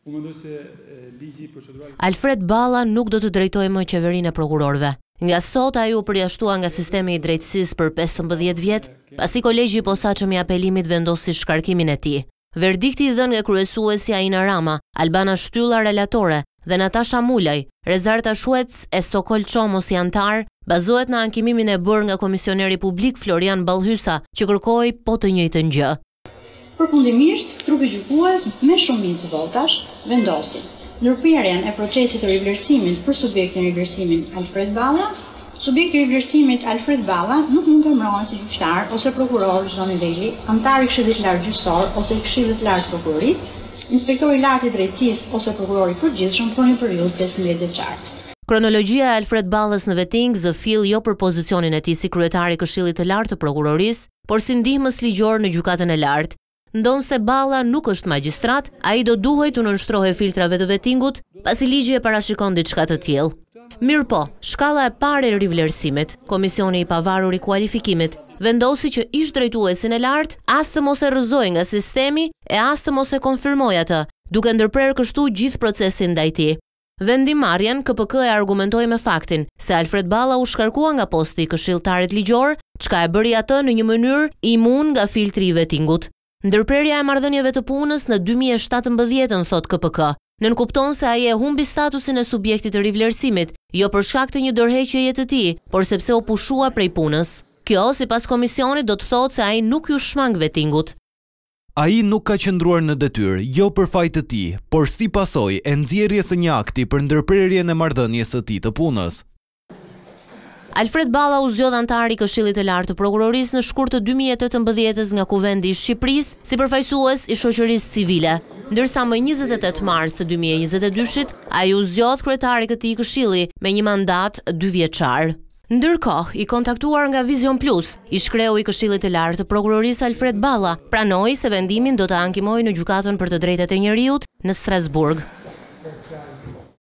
Alfred Balla nuk do të drejtojë më qeverinë e prokurorëve. Nga sot ai u përjashtua nga sistemi i drejtësisë për 15 vjet, pasi kolegji i posaçëm i apelimit vendosi shkarkimin e tij. Verdikti i dhënë nga kryesuesja Ina Rama, Albana Shtylla relatore dhe Natasha Mulaj, Rezarta Shuec e Sokol Çomo si antar, bazohet në ankimimin e bërë nga komisioneri publik Florian Ballhysa, që kërkoi po të njëjtën gjë. Përfundimisht, trupi gjykues me shumicë votash vendosi ndërprerjen e procesit të rivlerësimit për subjektin e rivlerësimit Alfred Balla. Subjekti i rivlerësimit Alfred Balla nuk mund të emërohen si gjyqtar ose prokuror çdo niveli, antar i Këshillit Lart Gjyqësor ose i Këshillit Lart Prokurorisë, inspektor i lartë i drejtësisë ose prokuror i përgjithshëm për një periudhë 15 vjeçare. Kronologjia e Alfred Ballës në vetting zëfill jo për pozicionin e tij si kryetari i Këshillit të Lartë të Prokurorisë, por si ndihmës ligjor në gjykatën e lartë. Ndonse Balla nuk është magjistrat, ai do duhej të nënshtrohej filtrave të vettingut, pasi ligji e parashikon diçka të tillë. Mirë po, shkalla e parë e rivlerësimit, Komisioni i Pavarur i Kualifikimit, vendosi që ish drejtuesin e lartë as të mos e rrëzojë nga sistemi e as të mos e konfirmojë atë, duke ndërprerë kështu gjithë procesin ndaj tij. Vendimarrjen KPK e argumentoi me faktin se Alfred Balla u shkarkua nga posti i këshilltarit ligjor, çka e bëri atë në një mënyrë imun nga filtri i vettingut. Ndërprerja e marrëdhënieve të punës në 2017, thot KPK, nënkupton se ai e humbi statusin e subjektit të rivlerësimit, jo për shkak të një dorëheqjeje të tij, por sepse u pushua prej punës. Kjo, sipas komisionit, do të thotë se ai nuk ju shmang vettingut. Ai nuk ka qëndruar në detyrë, jo për fajt të tij, por si pasojë e nxjerrjes së një akti për ndërprerjen e marrëdhënies së tij të punës. Alfred Balla u zgjodh antar i Këshillit të Lartë të Prokurorisë në shkurt të 2018 nga Kuvendi i Shqipërisë si përfaqësues i shoqërisë civile, ndërsa më 28 mars të 2022-shit ai u zgjodh kryetari i këtij këshilli me një mandat 2 vjeçar. Ndërkohë, i kontaktuar nga Vision Plus, ish kreu i Këshillit të Lartë të Prokurorisë Alfred Balla pranoi se vendimin do ta ankimojë në gjykatën për të drejtat e njerëzit në Strasburg.